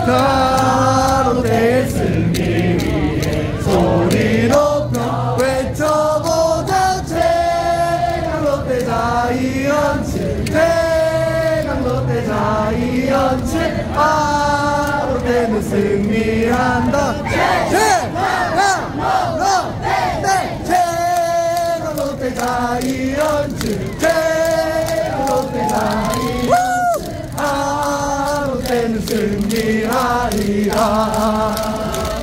자, 롯데의 승리 위해 소리 높여 외쳐보자. 최강 롯데 자이언츠, 최강 롯데 자이언츠. 아, 롯데는 승리한다. 최강 롯데, 최강 롯데 자이언츠, 최강 롯데 자이언츠. 아, 롯데는 승리하리라.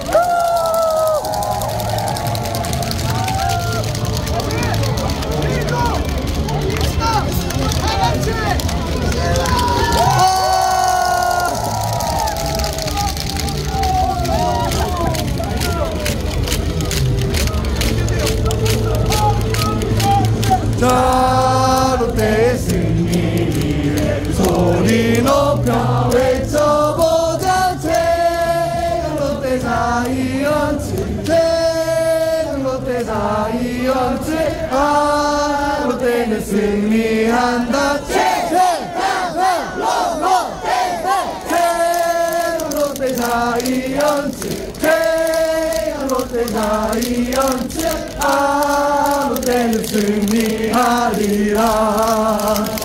자, 롯데의 승리 위해 소리 높여 외쳐보자. 최강 롯데 자이언츠, 최강 롯데 자이언츠. 아, 롯데는 승리한다. 최강 롯데 자이언츠, 최강 롯데 자이언츠. 아, 롯데는 승리하리라.